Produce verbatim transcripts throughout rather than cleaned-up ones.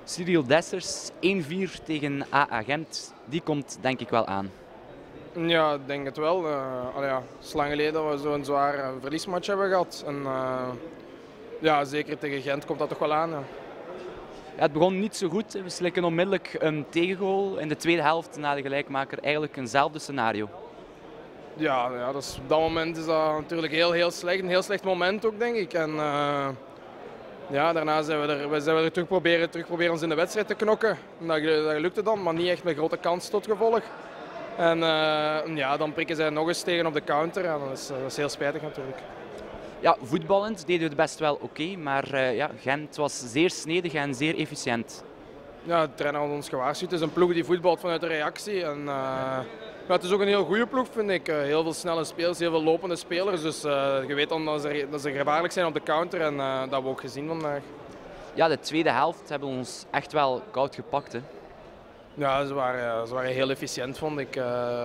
Cyril Dessers, één vier tegen A A Gent. Die komt denk ik wel aan. Ja, ik denk het wel. Uh, allee, ja, het is lang geleden dat we zo'n zware verliesmatch hebben gehad. En, uh, ja, zeker tegen Gent komt dat toch wel aan. Ja. Ja, het begon niet zo goed. We slikken onmiddellijk een tegengoal. In de tweede helft na de gelijkmaker eigenlijk eenzelfde scenario. Ja, ja dat is, op dat moment is dat natuurlijk heel, heel slecht. Een heel slecht moment ook, denk ik. En, uh, ja, daarna zijn we er, zijn we er terug, proberen, terug proberen ons in de wedstrijd te knokken. Dat, dat lukte dan, maar niet echt met grote kans tot gevolg. En uh, ja, dan prikken zij nog eens tegen op de counter. En dat, is, dat is heel spijtig natuurlijk. Ja, voetballend deden we het best wel oké, okay, maar uh, ja, Gent was zeer snedig en zeer efficiënt. Ja, de trainer had ons gewaarschuwd. Het is een ploeg die voetbalt vanuit de reactie. En, uh, ja, het is ook een heel goede ploeg, vind ik. Uh, heel veel snelle spelers, heel veel lopende spelers. Dus uh, je weet dan dat ze, dat ze gevaarlijk zijn op de counter en uh, dat hebben we ook gezien vandaag. Ja, de tweede helft hebben ons echt wel koud gepakt. Hè. Ja, ze waren, ze waren heel efficiënt, vond ik. Uh,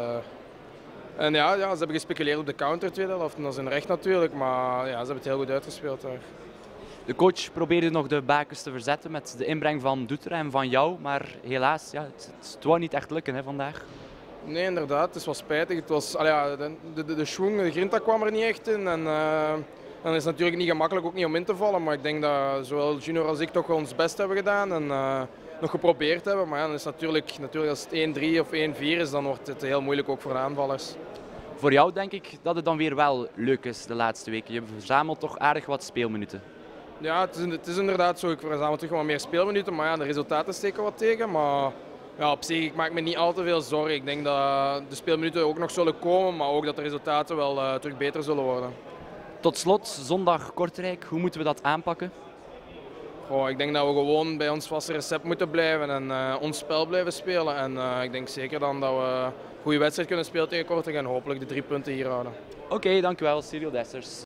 en ja, ja, ze hebben gespeculeerd op de counter tweede helft. En dat is hun recht natuurlijk, maar ja, ze hebben het heel goed uitgespeeld daar. De coach probeerde nog de bakens te verzetten met de inbreng van Doeter en van jou, maar helaas, ja, het, het wou niet echt lukken hè, vandaag. Nee, inderdaad, het is wel spijtig. Het was, al ja, de, de, de, de schwung, de grinta kwam er niet echt in. En, uh, dan is het natuurlijk niet gemakkelijk ook niet om in te vallen, maar ik denk dat zowel Junior als ik toch wel ons best hebben gedaan. En, uh, nog geprobeerd hebben, maar ja, dan is natuurlijk, natuurlijk als het één drie of één vier is, dan wordt het heel moeilijk ook voor de aanvallers. Voor jou denk ik dat het dan weer wel leuk is de laatste weken. Je verzamelt toch aardig wat speelminuten. Ja, het is, het is inderdaad zo. Ik verzamel terug wat meer speelminuten, maar ja, de resultaten steken wat tegen. Maar ja, op zich, ik maak me niet al te veel zorgen. Ik denk dat de speelminuten ook nog zullen komen, maar ook dat de resultaten wel uh, terug beter zullen worden. Tot slot, zondag Kortrijk. Hoe moeten we dat aanpakken? Oh, ik denk dat we gewoon bij ons vaste recept moeten blijven en uh, ons spel blijven spelen. En uh, ik denk zeker dan dat we een goede wedstrijd kunnen spelen tegen Kortrijk en hopelijk de drie punten hier houden. Oké, okay, dankjewel, Cyril Dessers.